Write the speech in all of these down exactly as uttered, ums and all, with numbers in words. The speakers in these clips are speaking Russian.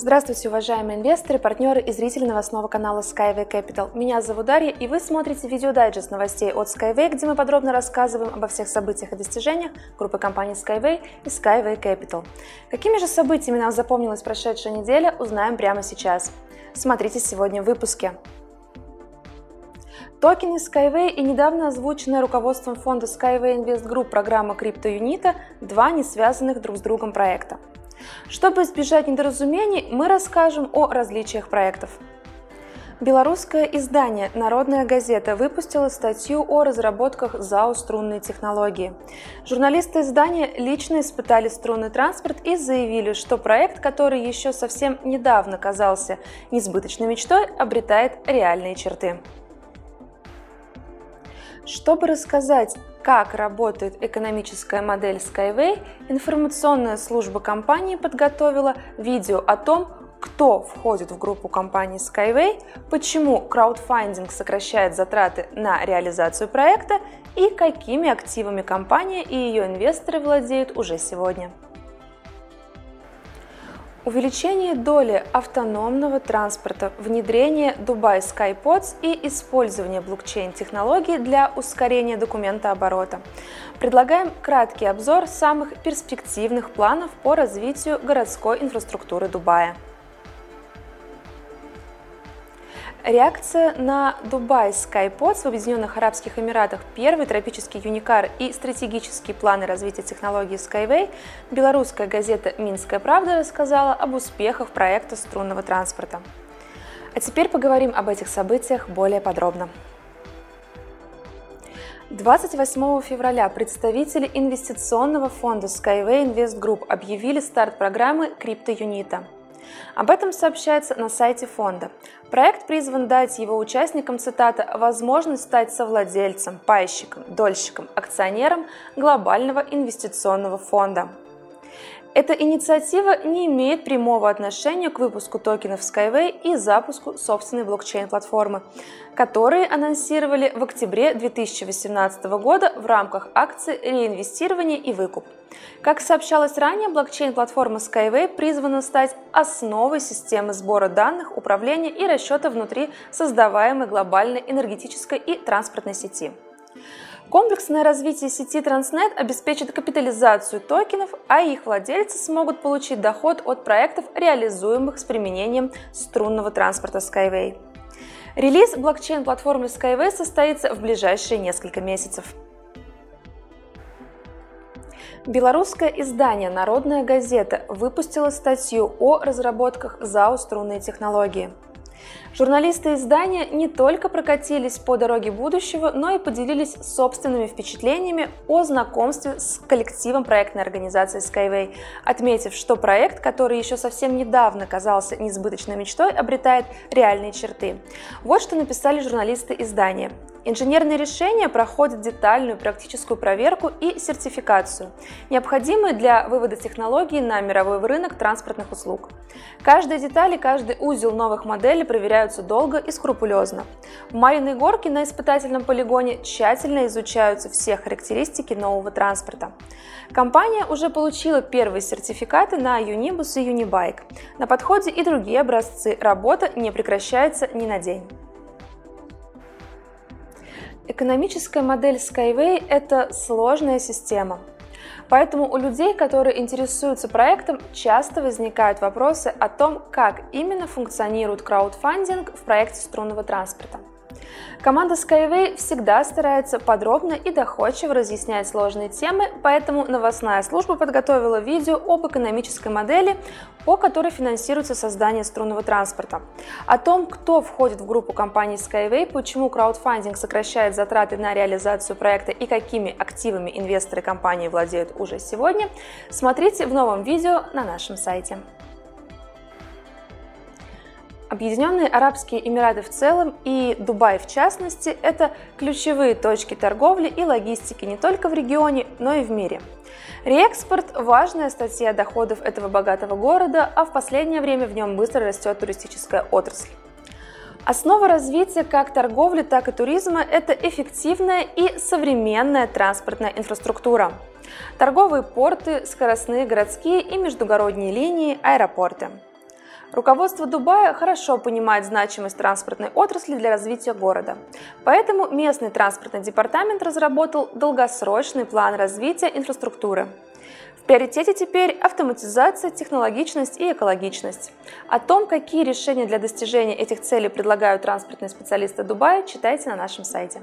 Здравствуйте, уважаемые инвесторы, партнеры и зрители новостного канала Skyway Capital. Меня зовут Дарья, и вы смотрите видеодайджест новостей от Skyway, где мы подробно рассказываем обо всех событиях и достижениях группы компаний Skyway и Skyway Capital. Какими же событиями нам запомнилась прошедшая неделя, узнаем прямо сейчас. Смотрите сегодня в выпуске. Токены Skyway и недавно озвученная руководством фонда Skyway Invest Group программа CryptoUnita – два не связанных друг с другом проекта. Чтобы избежать недоразумений, мы расскажем о различиях проектов. Белорусское издание «Народная газета» выпустило статью о разработках ЗАО «Струнные технологии». Журналисты издания лично испытали струнный транспорт и заявили, что проект, который еще совсем недавно казался несбыточной мечтой, обретает реальные черты. Чтобы рассказать, как работает экономическая модель Skyway, информационная служба компании подготовила видео о том, кто входит в группу компании Skyway, почему краудфандинг сокращает затраты на реализацию проекта и какими активами компания и ее инвесторы владеют уже сегодня. Увеличение доли автономного транспорта, внедрение Dubai Skypods и использование блокчейн-технологий для ускорения документооборота. Предлагаем краткий обзор самых перспективных планов по развитию городской инфраструктуры Дубая. Реакция на Dubai Skypods в Объединенных Арабских Эмиратах, первый тропический юникар и стратегические планы развития технологий Skyway, белорусская газета «Минская правда» рассказала об успехах проекта струнного транспорта. А теперь поговорим об этих событиях более подробно. двадцать восьмого февраля представители инвестиционного фонда Skyway Invest Group объявили старт программы CryptoUnita. Об этом сообщается на сайте фонда. Проект призван дать его участникам, цитата, «возможность стать совладельцем, пайщиком, дольщиком, акционером глобального инвестиционного фонда». Эта инициатива не имеет прямого отношения к выпуску токенов Skyway и запуску собственной блокчейн-платформы, которые анонсировали в октябре две тысячи восемнадцатого года в рамках акции «Реинвестирование и выкуп». Как сообщалось ранее, блокчейн-платформа Skyway призвана стать основой системы сбора данных, управления и расчета внутри создаваемой глобальной энергетической и транспортной сети. Комплексное развитие сети Транснет обеспечит капитализацию токенов, а их владельцы смогут получить доход от проектов, реализуемых с применением струнного транспорта Skyway. Релиз блокчейн-платформы Skyway состоится в ближайшие несколько месяцев. Белорусское издание «Народная газета» выпустило статью о разработках ЗАО «Струнные технологии». Журналисты издания не только прокатились по дороге будущего, но и поделились собственными впечатлениями о знакомстве с коллективом проектной организации Skyway, отметив, что проект, который еще совсем недавно казался несбыточной мечтой, обретает реальные черты. Вот что написали журналисты издания. Инженерные решения проходят детальную практическую проверку и сертификацию, необходимые для вывода технологий на мировой рынок транспортных услуг. Каждая деталь и каждый узел новых моделей проверяются долго и скрупулезно. В Мариной Горке на испытательном полигоне тщательно изучаются все характеристики нового транспорта. Компания уже получила первые сертификаты на Юнибус и Юнибайк. На подходе и другие образцы, работа не прекращается ни на день. Экономическая модель Skyway – это сложная система. Поэтому у людей, которые интересуются проектом, часто возникают вопросы о том, как именно функционирует краудфандинг в проекте струнного транспорта. Команда Skyway всегда старается подробно и доходчиво разъяснять сложные темы, поэтому новостная служба подготовила видео об экономической модели, по которой финансируется создание струнного транспорта. О том, кто входит в группу компании Skyway, почему краудфандинг сокращает затраты на реализацию проекта и какими активами инвесторы компании владеют уже сегодня, смотрите в новом видео на нашем сайте. Объединенные Арабские Эмираты в целом и Дубай в частности – это ключевые точки торговли и логистики не только в регионе, но и в мире. Реэкспорт – важная статья доходов этого богатого города, а в последнее время в нем быстро растет туристическая отрасль. Основа развития как торговли, так и туризма – это эффективная и современная транспортная инфраструктура. Торговые порты, скоростные городские и междугородние линии, аэропорты. Руководство Дубая хорошо понимает значимость транспортной отрасли для развития города, поэтому местный транспортный департамент разработал долгосрочный план развития инфраструктуры. В приоритете теперь автоматизация, технологичность и экологичность. О том, какие решения для достижения этих целей предлагают транспортные специалисты Дубая, читайте на нашем сайте.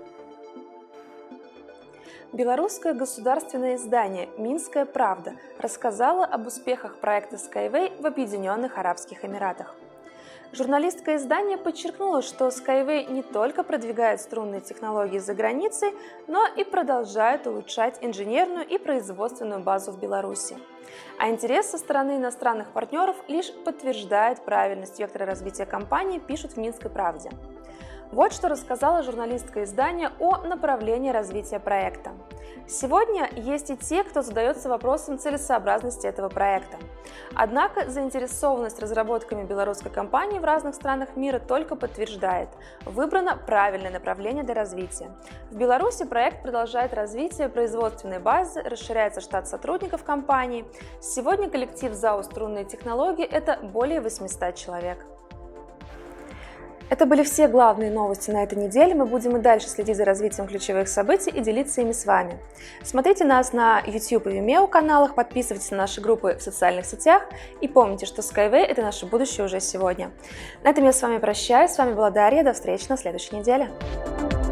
Белорусское государственное издание «Минская правда» рассказало об успехах проекта Skyway в Объединенных Арабских Эмиратах. Журналистка издания подчеркнула, что Skyway не только продвигает струнные технологии за границей, но и продолжает улучшать инженерную и производственную базу в Беларуси. А интерес со стороны иностранных партнеров лишь подтверждает правильность вектора развития компании, пишут в «Минской правде». Вот что рассказала журналистка издания о направлении развития проекта. Сегодня есть и те, кто задается вопросом целесообразности этого проекта. Однако заинтересованность разработками белорусской компании в разных странах мира только подтверждает – выбрано правильное направление для развития. В Беларуси проект продолжает развитие производственной базы, расширяется штат сотрудников компании. Сегодня коллектив ЗАО «Струнные технологии» – это более восьмисот человек. Это были все главные новости на этой неделе. Мы будем и дальше следить за развитием ключевых событий и делиться ими с вами. Смотрите нас на YouTube и Vimeo каналах, подписывайтесь на наши группы в социальных сетях и помните, что Skyway – это наше будущее уже сегодня. На этом я с вами прощаюсь. С вами была Дарья. До встречи на следующей неделе.